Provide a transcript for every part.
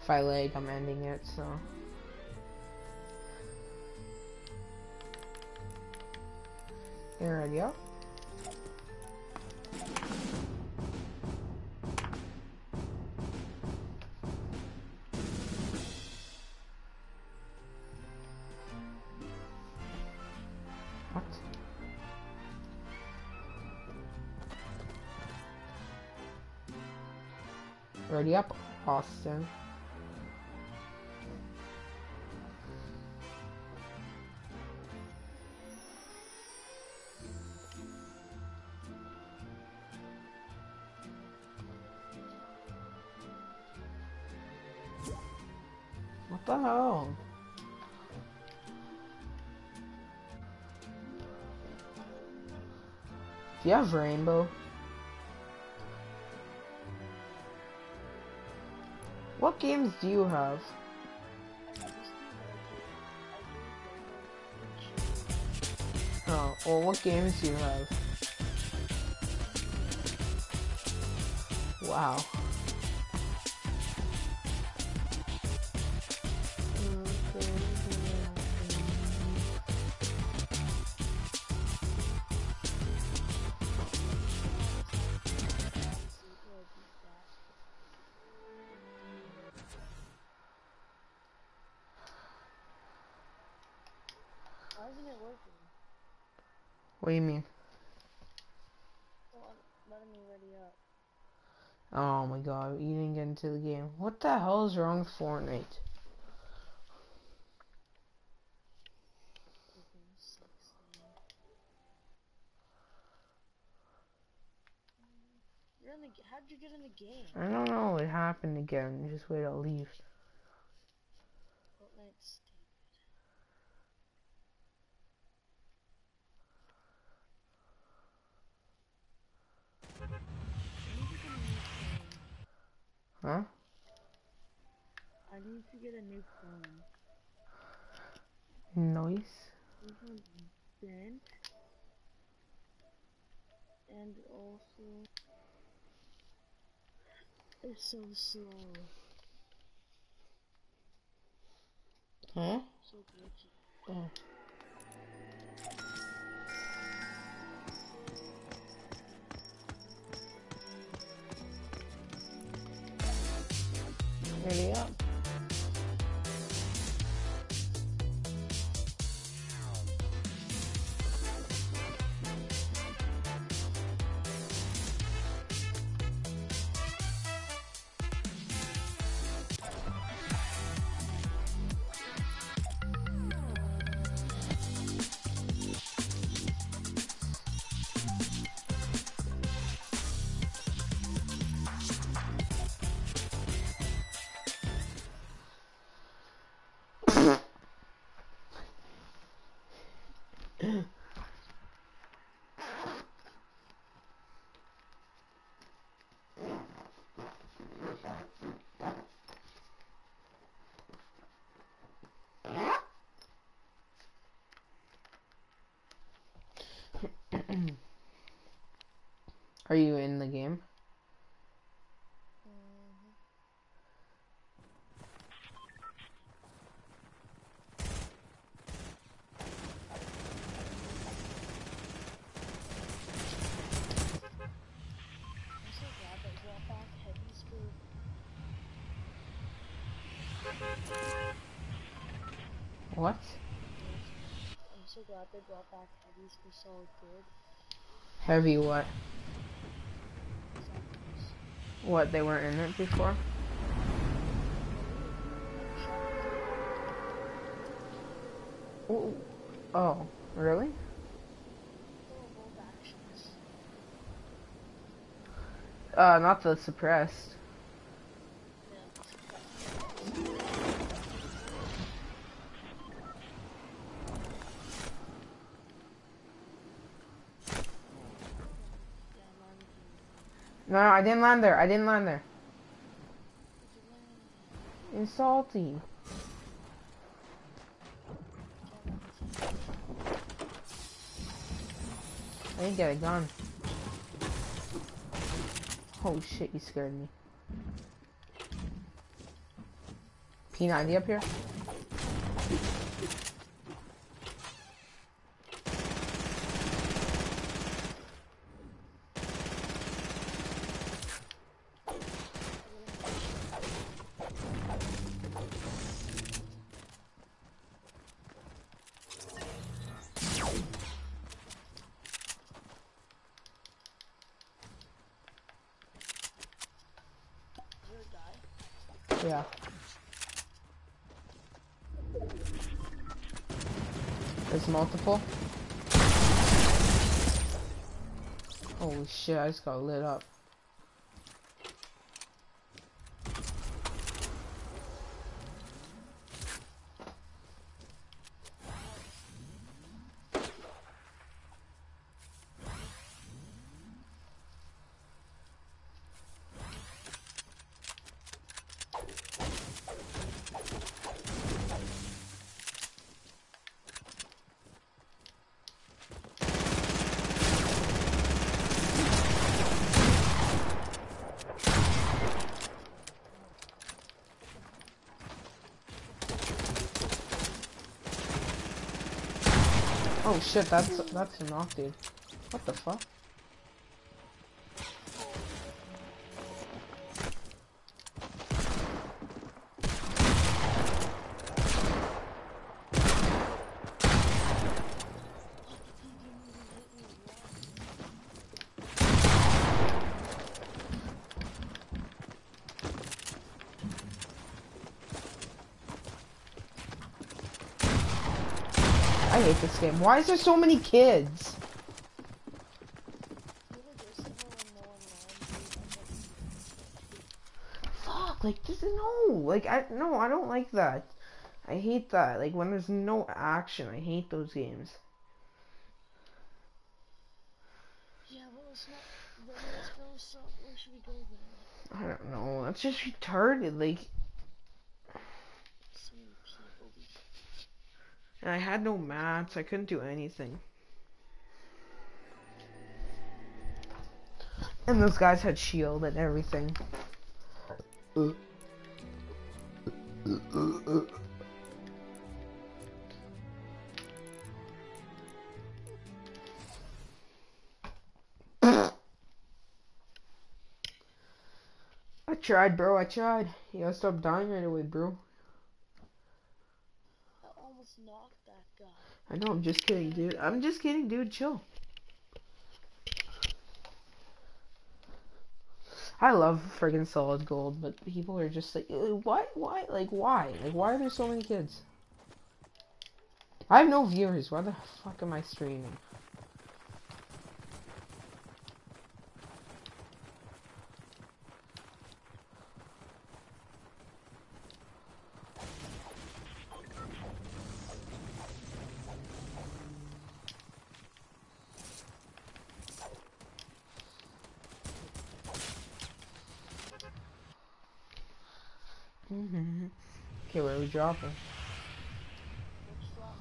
if I lag, I'm ending it, so. You ready up? What? Ready up, Austin. What the hell? Do you have rainbow? What games do you have? Oh, well, what games do you have? Wow. Why isn't it working? What do you mean? Well, letting me ready up. Oh my god, you didn't get into the game. What the hell is wrong with Fortnite? You're in the. How'd you get in the game? I don't know, it happened again. Just wait, I'll leave. Fortnite's stupid. Huh? I need to get a new phone. Nice. This one's bent. And also, it's so slow. Huh? So glitchy. Oh. Ready up. Are you in the game? I'm so glad they brought back heavies for. What? I'm so glad they brought back heavies for Solid Gold. Heavy what? Zombies. What, they weren't in it before? Ooh. Oh, really? Both actions. Not the suppressed. No, I didn't land there. I didn't land there. In Salty. I didn't get a gun. Oh shit, you scared me. P90 up here. Yeah. There's multiple. Holy shit, I just got lit up. Oh shit, that's a knock, dude. What the fuck? I hate this game. Why is there so many kids? Fuck, like this is no, like I don't like that. I hate that. Like when there's no action, I hate those games. Yeah, well, it's not. Then let's go. So where should we go then? I don't know. That's just retarded. Like, So many people. and I had no mats. I couldn't do anything. And those guys had shield and everything. I tried, bro. I tried. You gotta stop dying right away, bro. I almost knocked that guy. I know. I'm just kidding, dude. I'm just kidding, dude. Chill. I love friggin' solid gold, but people are just like, why? Like, why? Like, why are there so many kids? I have no viewers. Why the fuck am I streaming? Okay, where are we dropping? Let's drop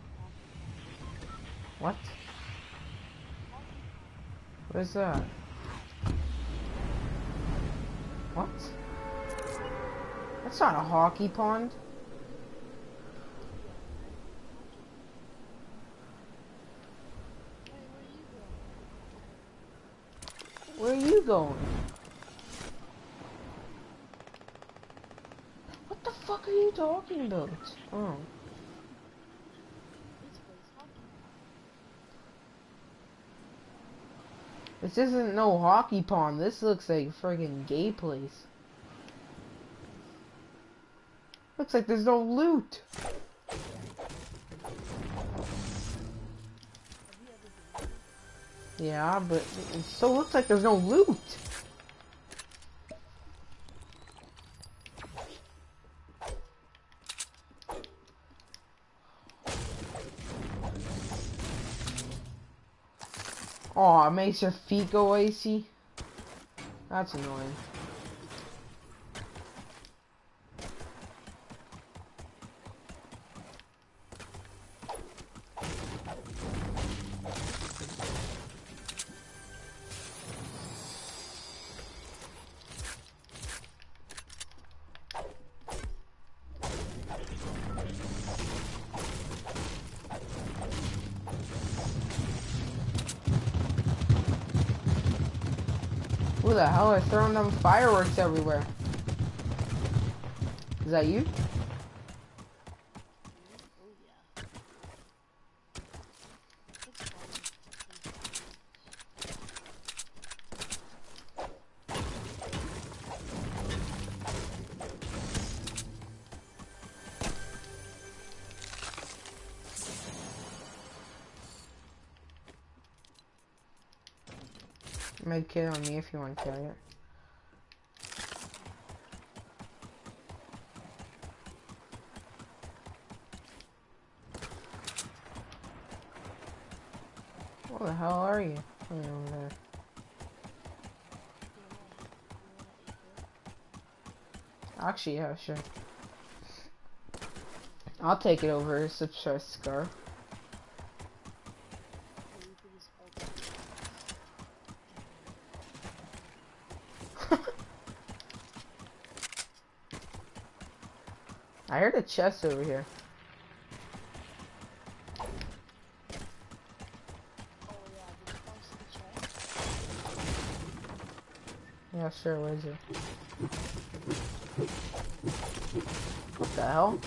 What? What is that? What? That's not a hockey pond. Hey, Where are you going? What the fuck are you talking about? Oh. this place hockey. This isn't no hockey pond. This looks like a friggin' gay place. Looks like there's no loot. Yeah, but it still looks like there's no loot. Aw, it makes your feet go icy. That's annoying. Who the hell are throwing them fireworks everywhere? Is that you? Oh yeah. It's fun. Med kit on me if you want to carry it. Where the hell are you? Oh, you're over there. Actually, yeah, sure. I'll take it over Substrate Scar. I heard a chest over here. Yeah, sure, where is it? What the hell?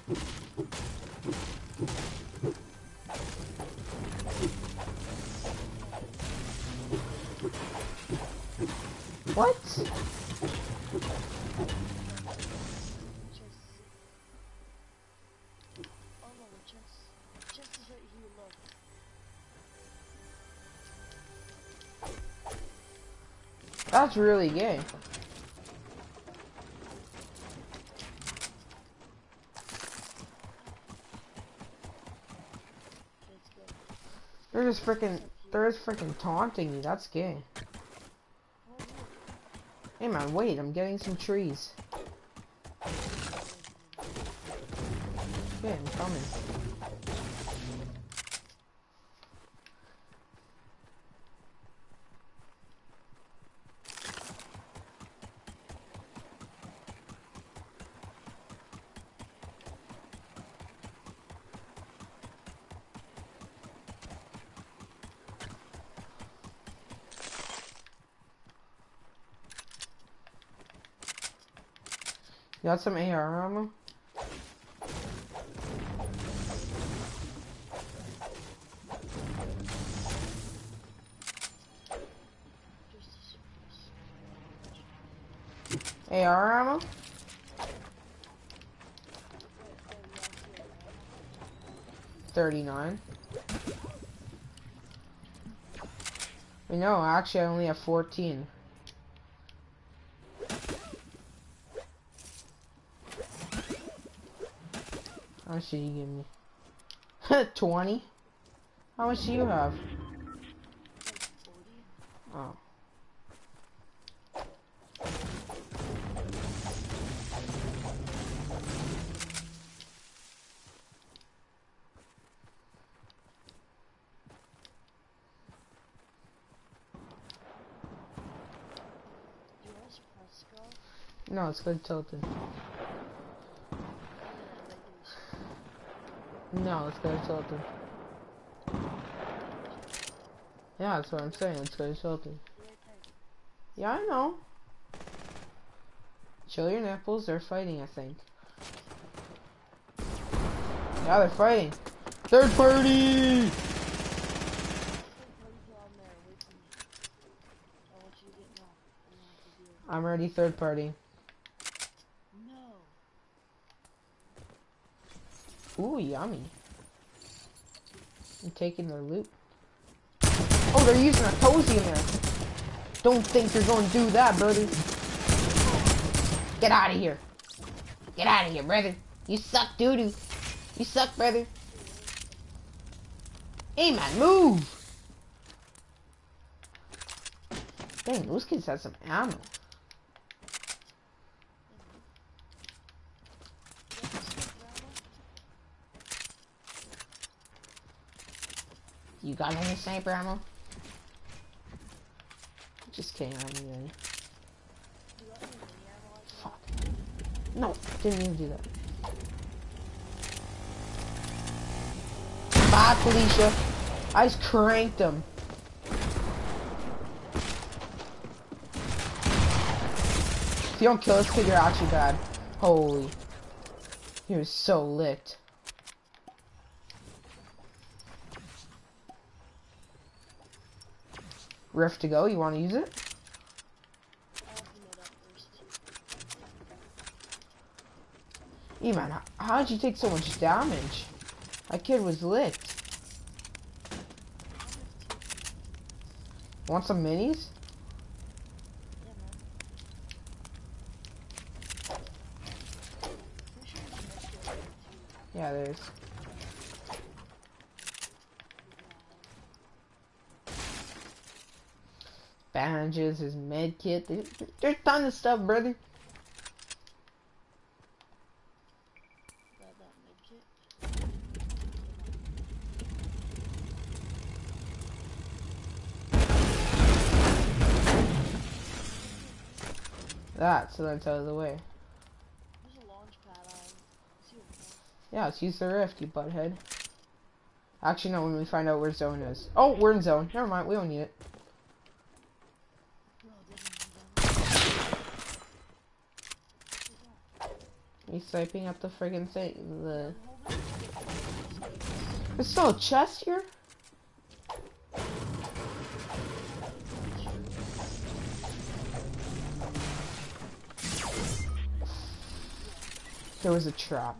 What? That's really gay. They're just freaking taunting me. That's gay. Hey man, wait, I'm getting some trees. Okay, I'm coming. You got some AR ammo? AR ammo? $39. No, actually I only have 14. How much did you give me? 20? How much do you have? Oh. No, it's good tilted. No, it's good tilted. Yeah, that's what I'm saying. It's good tilted. Yeah, I know. Show your nipples. They're fighting, I think. Yeah, they're fighting. Third party! I'm ready, third party. Ooh, yummy. I'm taking their loot. Oh, they're using a cozy in there. Don't think you're going to do that, brother. Get out of here. Get out of here, brother. You suck, doo-doo. You suck, brother. Hey, man, move. Dang, those kids have some ammo. You got any sniper ammo? Just kidding, I don't need any. Fuck. No, didn't even do that. Bye, Felicia. I just cranked him. If you don't kill this kid, you're actually bad. Holy. He was so licked. Rift to go, you want to use it? Man, how'd you take so much damage? That kid was licked. Want some minis? Yeah, there is. Bandages, his med kit. There's a ton of stuff, brother. That, so that's out of the way. There's a launch pad on. Yeah, let's use the rift, you butthead. Actually, no, when we find out where zone is. Oh, we're in zone. Never mind, we don't need it. He's sniping at the friggin' thing. There's still a chest here? There was a trap.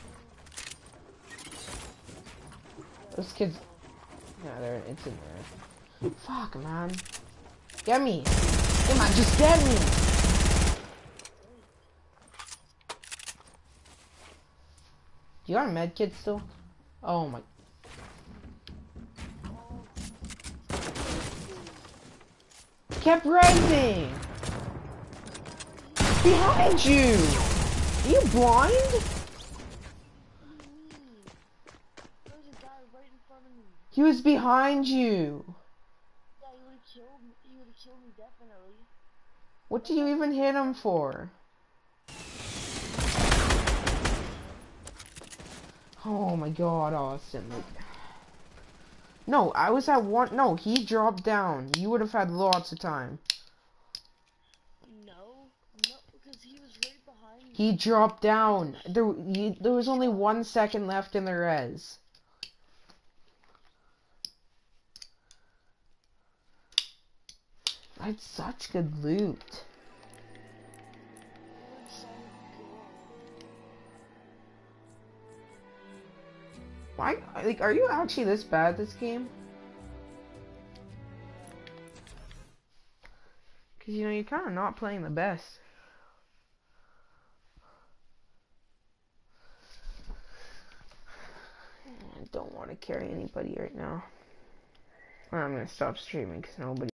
Those kids... Yeah, it's in there. Fuck, man. Get me! Come on, just get me! You got a med kit still? Oh my... Kept rising! Behind you! Are you blind? There's a guy right in front of me. He was behind you. Yeah, he would've killed me. He would've killed me definitely. What do you even hit him for? Oh my god, Austin. No, I was at one. No, he dropped down. You would have had lots of time. No, because he was right behind me. He dropped down. There was only 1 second left in the res. I had such good loot. Why? Like, are you actually this bad at this game? Because, you know, you're kind of not playing the best. I don't want to carry anybody right now. I'm going to stop streaming because nobody